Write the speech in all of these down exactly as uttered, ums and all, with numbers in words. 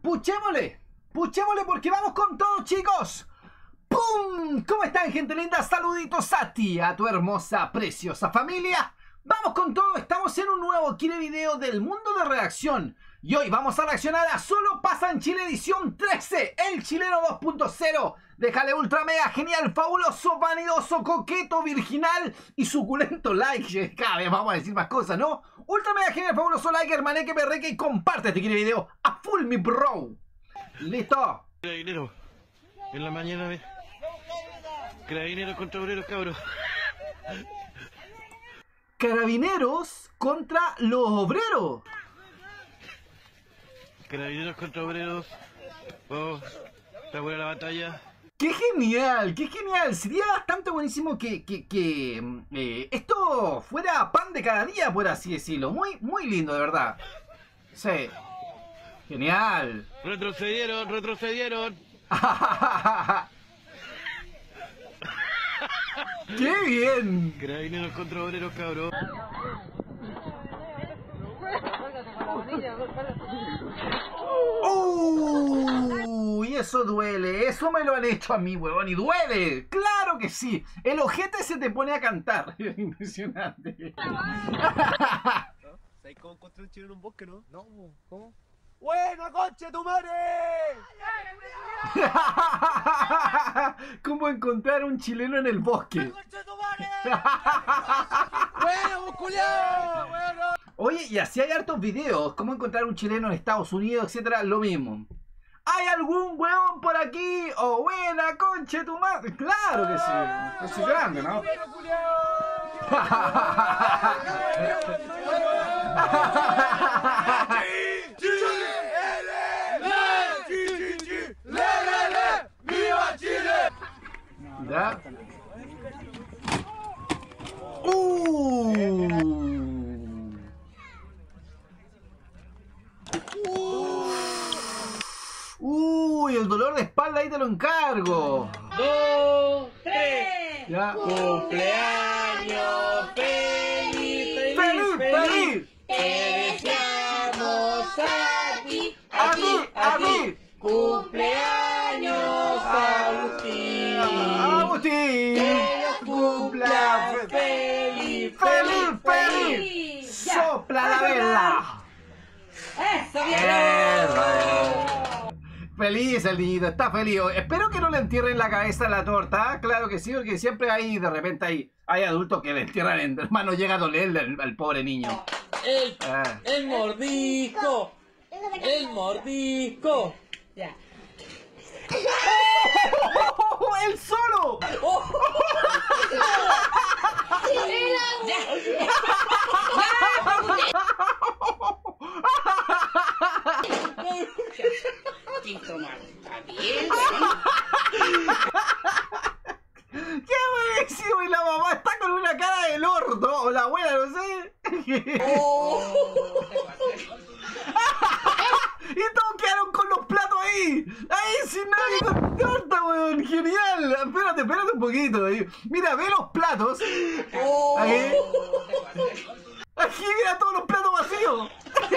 puchémosle, puchémosle porque vamos con todo, chicos. ¡Pum! ¿Cómo están, gente linda? Saluditos a ti, a tu hermosa, preciosa familia. Vamos con todo, estamos en un nuevo Kine video del mundo de reacción. Y hoy vamos a reaccionar a Solo Pasa en Chile edición trece, el chileno dos punto cero. Déjale ultra mega genial, fabuloso, vanidoso, coqueto, virginal y suculento like. Cada vez vamos a decir más cosas, ¿no? Ultra mega genial, fabuloso like, hermaneque, perreque y comparte este Kine video a full, mi bro. ¿Listo? Carabinero, en la mañana de... Carabineros contra obreros, cabros. Carabineros contra los obreros. Carabineros contra obreros. Oh, está buena la batalla. ¡Qué genial! ¡Qué genial! Sería bastante buenísimo que, que, que eh, esto fuera pan de cada día, por así decirlo. Muy, muy lindo, de verdad. Sí. Genial. Retrocedieron, retrocedieron. ¡Qué bien! Carabineros contra obreros, cabros. ¡Uh! Y eso duele, eso me lo han hecho a mí, huevón, y duele. ¡Claro que sí! El ojete se te pone a cantar. Impresionante. ¿Sabes cómo encontré un chino en un bosque, no? No, ¿cómo? ¡Buena, concha tu madre! ¿Cómo encontrar un chileno en el bosque? ¡Concha tu madre! ¡Bueno, culiao! ¡Bueno! Oye, y así hay hartos videos. ¿Cómo encontrar un chileno en Estados Unidos, etcétera? Lo mismo. ¿Hay algún huevón por aquí? ¡Oh, buena, concha tu madre! ¡Claro que sí! Es grande, ¿no? ¿Ya? ¡Uh! ¡Uy! El dolor de espalda ahí te lo encargo. Dos, tres. Ya. Cumpleaños feliz, ¡Feliz, feliz! Te deseamos a ti, ¡A ti, a ti! Cumpleaños Agustín. ¡Agustín! Que Dios cumpla feliz, ¡Feliz, feliz! Ya. ¡Sopla la vela! Eso, bien. Feliz el niñito, está feliz. Espero que no le entierren la cabeza en la torta. Claro que sí, porque siempre hay, de repente hay, hay adultos que le entierran en hermano, llega a dolerle al, al pobre niño. El, Ah. el mordisco. El mordisco. Ya. ¡Oh, ¡él solo! ¡Qué buenísimo! Y la mamá está con una cara del orto, o la abuela, no sé. Y todos quedaron con los platos ahí. Ahí sin nadie con torta, weón. Genial. Espérate, espérate un poquito. Mira, ve los platos. Ahí. Aquí mira todos los platos vacíos.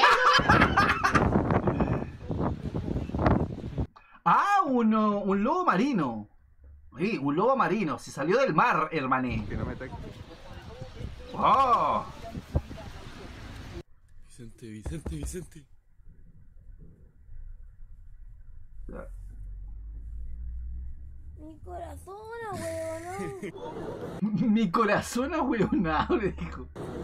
Ah, uno, un lobo marino. Sí, un lobo marino. Se salió del mar, hermané. Oh. Vicente, Vicente, Vicente. Mi corazón, abuelo. Mi corazón ahueonado, le dijo.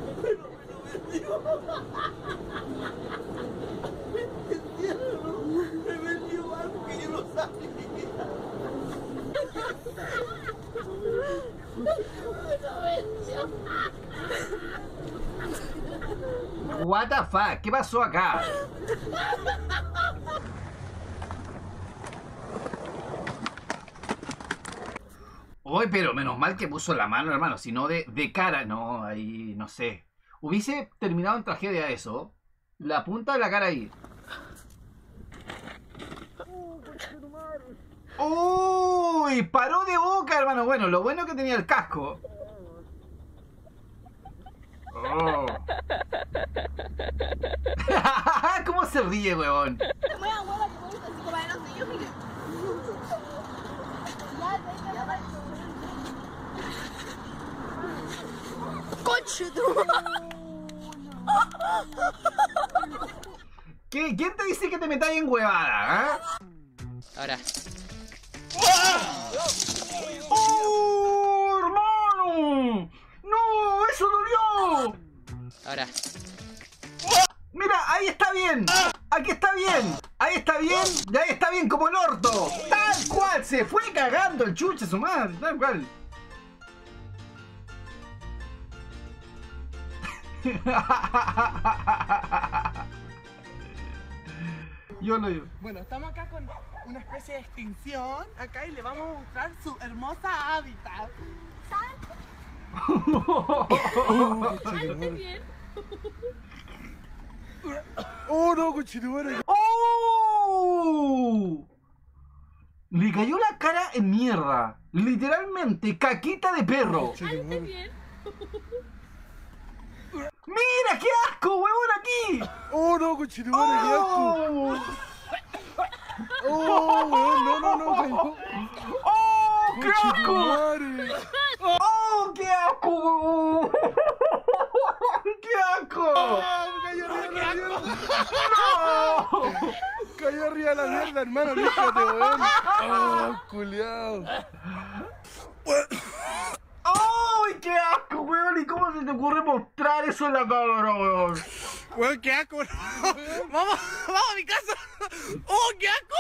Me vendió algo que yo no sabía. What the fuck, ¿qué pasó acá? Uy, pero menos mal que puso la mano, hermano, si no de, de cara, no, ahí, no sé. Hubiese terminado en tragedia eso. La punta de la cara ahí. Uy, paró de boca, hermano. Bueno, lo bueno que tenía el casco. Oh. ¿Cómo se ríe, weón? ¡Conche tu ¿Qué? ¿Quién te dice que te metáis en huevada? ¿Eh? Ahora. ¡Oh, hermano! ¡No! ¡Eso dolió! Ahora. Mira, ahí está bien. Aquí está bien. Ahí está bien. Y ahí está bien como el orto. Tal cual. Se fue cagando el chuche su madre. Tal cual. Yo lo digo. Bueno, estamos acá con una especie de extinción acá y le vamos a mostrar su hermosa hábitat. Oh no, conchetumare. ¡Oh! Le cayó la cara en mierda. Literalmente, caquita de perro. ¡Mira, qué asco, huevón, aquí! Oh no, conchetumare, qué asco. Oh, weón, no, no, no, cayó. ¡Oh, qué asco! Conchetumare. ¡Oh, qué asco, huevón! ¡Qué asco! Ah, cayó arriba de la mierda. ¡No! Cayó arriba de la mierda, hermano, líjate, weón. Oh, culiao. ¡Ay, qué asco, weón! ¿Y cómo se te ocurre mostrar eso en la cámara, weón? Weón, qué asco. Vamos, vamos a mi casa. Oh, qué asco.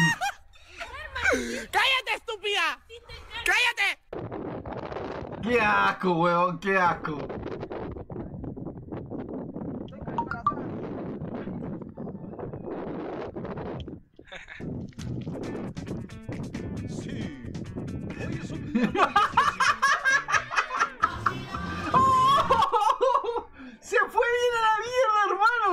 ¡Cállate, estúpida! ¡Cállate! ¡Qué asco, weón! ¡Qué asco! ¡Oh! ¡Se fue bien a la mierda, hermano!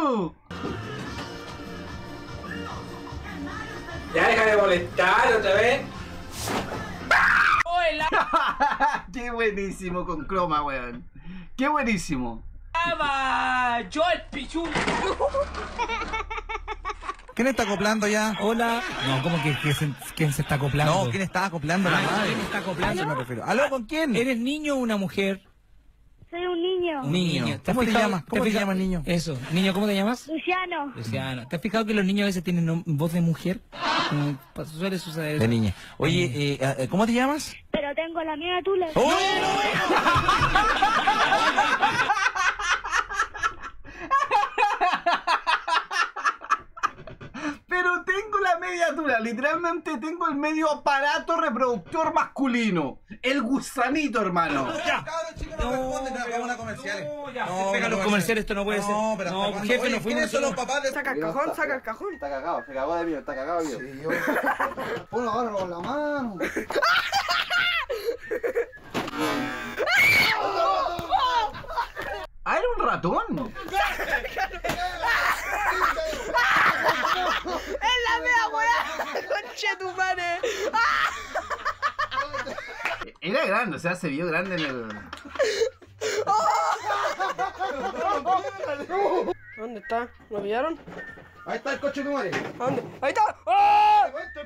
Ya deja de molestar otra vez. ¡Hola! ¡Qué buenísimo con croma, weón! ¡Qué buenísimo! ¡Yo el pichu! ¿Quién está acoplando ya? Hola. No, ¿cómo que, que se, quién se está acoplando? No, ¿quién está acoplando la Ay, madre? ¿quién está A acoplando? eso me refiero. ¿Aló, con quién? ¿Eres niño o una mujer? Soy un niño. Un niño. ¿Cómo has te fijado- llamas? has ¿Cómo te fijado- llamas, niño? Eso. Niño, ¿cómo te llamas? Luciano. Luciano. ¿Te has fijado que los niños a veces tienen nom- voz de mujer? Como pa- suele suceder eso. De niña. Oye, eh, eh, ¿cómo te llamas? Pero tengo la mía tula. ¡Oh! Pero tengo la mediatura, literalmente tengo el medio aparato reproductor masculino. El gusanito, hermano. Cabros, chicos, no responden, no, hagamos una comercial. No, ya, No, pega no los comerciales, esto no puede ser. No, pero No, ¿hasta cuándo? jefe, Oye, no fuimos ¿quiénes son los nosotros. papás de Saca el cajón, saca el cajón. Está cagado, se cagó de mí, está cagado mío. Sí, yo... Uno agarra con la mano. Ah, era un ratón. ¡Es la mea, weá! ¡Conchetumare! Era grande, o sea, se vio grande en el... ¿Dónde está? ¿Lo pillaron? Ahí está el coche de madre. ¿A dónde? ¡Ahí está! ¡Oh!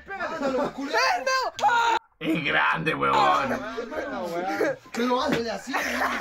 Es grande, huevón. Pero hazle así.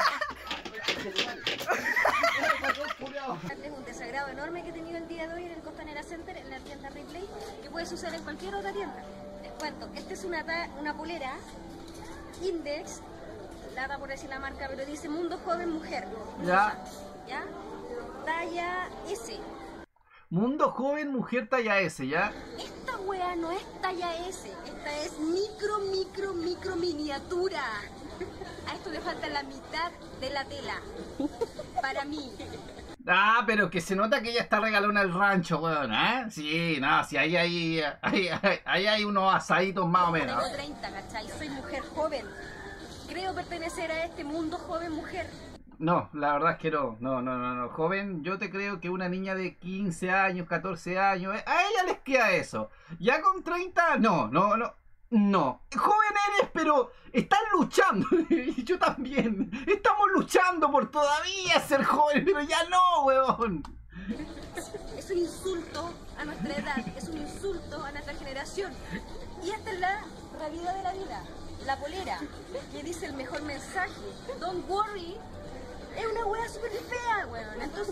Es un desagrado enorme que he tenido el día de hoy en el Costanera Center, en la tienda Ripley, que puede suceder en cualquier otra tienda. Les cuento, esta es una, ta- una polera Index, lata por decir la marca, pero dice Mundo Joven Mujer. Ya. ¿Ya? Talla S. Mundo joven, mujer talla S, ¿ya? Esta wea no es talla S, esta es micro, micro, micro miniatura. A esto le falta la mitad de la tela. Para mí. Ah, pero que se nota que ella está regalona al rancho, weón, ¿eh? Sí, no, sí, ahí hay, ahí, ahí, ahí hay unos asaditos más o menos. Tengo treinta, ¿cachai? Soy mujer joven. Creo pertenecer a este mundo joven mujer. No, la verdad es que no, no, no, no, no. Joven, yo te creo que una niña de quince años, catorce años, eh, a ella les queda eso. Ya con treinta, no, no, no, no. Joven eres, pero están luchando, y yo también. Estamos luchando por todavía ser jóvenes, pero ya no, weón. Es un insulto a nuestra edad, es un insulto a nuestra generación. Y esta es la realidad de la vida. La polera, que dice el mejor mensaje. Don't worry, Es una wea súper fea, weón. Entonces,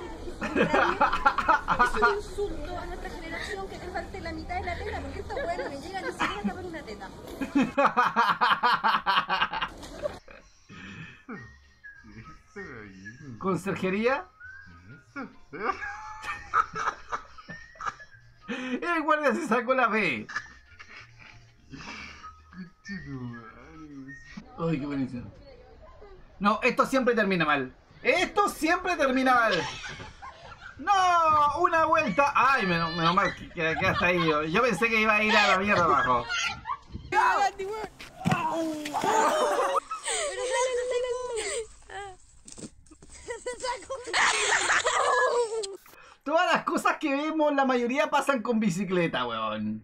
es un insulto a nuestra generación que te falte la mitad de la teta, porque estos weones no llegan ni siquiera a tapar una teta. ¿Conserjería? El guardia se sacó la B. Ay, qué buenísimo. No, esto siempre termina mal. Esto siempre termina mal. No, una vuelta. Ay, menos, menos mal que quedaste ahí. Yo pensé que iba a ir a la mierda abajo. Todas las cosas que vemos, la mayoría pasan con bicicleta, weón.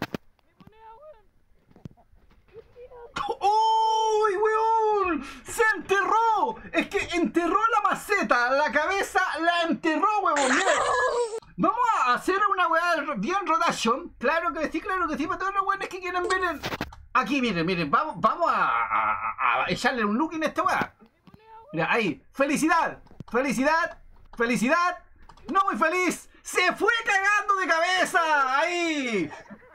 ¡Uy, weón! ¡Se enterró! Es que enterró la maceta, la cabeza la enterró, weón. Mira. Vamos a hacer una weá bien rotation. Claro que sí, claro que sí, para todos los weones que quieren ver el... Aquí, miren, miren, vamos, vamos a, a, a echarle un look en esta weá. Mira, ahí, felicidad, felicidad, felicidad. No muy feliz, se fue cagando de cabeza. Ahí.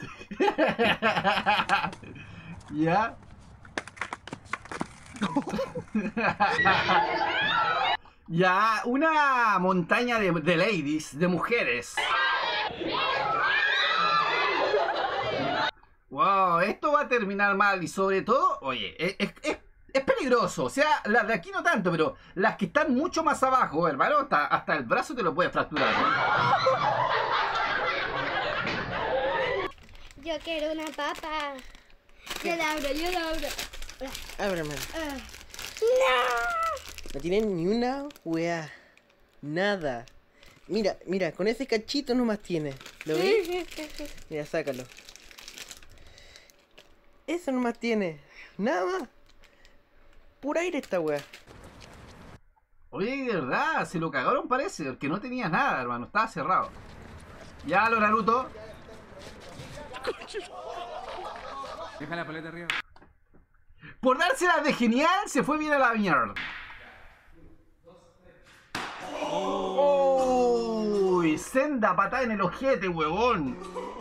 Ya. Ya, una montaña de, de ladies, de mujeres. Wow, esto va a terminar mal y sobre todo, oye, es, es, es peligroso. O sea, las de aquí no tanto, pero las que están mucho más abajo, hermano, hasta, hasta el brazo te lo puede fracturar, ¿no? Yo quiero una papa. Yo la abro, yo la abro. Ábreme. Ah. No tienen ni una weá. Nada. Mira, mira, con ese cachito nomás tiene. ¿Lo ves? Mira, sácalo. Eso nomás tiene. Nada más. Pura aire esta weá. Oye, de verdad, se lo cagaron parece, porque no tenía nada, hermano, estaba cerrado. Ya, lo Naruto. Deja la paleta arriba. Por dárselas de genial, se fue bien a la mierda. Uy, senda patada en el ojete, huevón.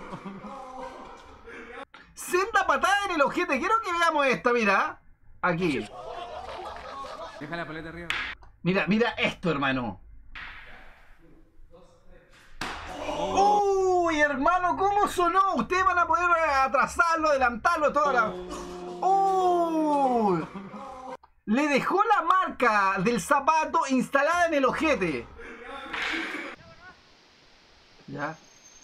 Senda patada en el ojete. Quiero que veamos esto, mira. Aquí. Deja la paleta arriba. Mira, mira esto, hermano. Uy, hermano, ¿cómo sonó? Ustedes van a poder atrasarlo, adelantarlo, toda la... Uy. Le dejó la marca del zapato instalada en el ojete. Ya.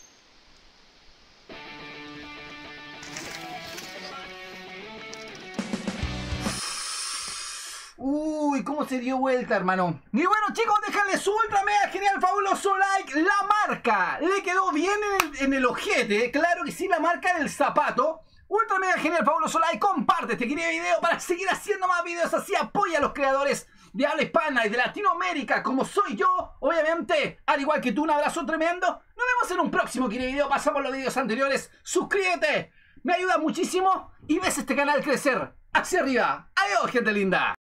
Uy, cómo se dio vuelta, hermano. Y bueno, chicos, déjale su ultra mega genial fabuloso like. La marca le quedó bien en el, en el ojete. Claro que sí, la marca del zapato. Ultra mega genial fabuloso like. Comparte este querido video para seguir haciendo más videos así. Apoya a los creadores de habla hispana y de Latinoamérica, como soy yo, obviamente, al igual que tú. Un abrazo tremendo. Nos vemos en un próximo querido video. Pasamos los videos anteriores. Suscríbete, me ayuda muchísimo y ves este canal crecer hacia arriba. Adiós, gente linda.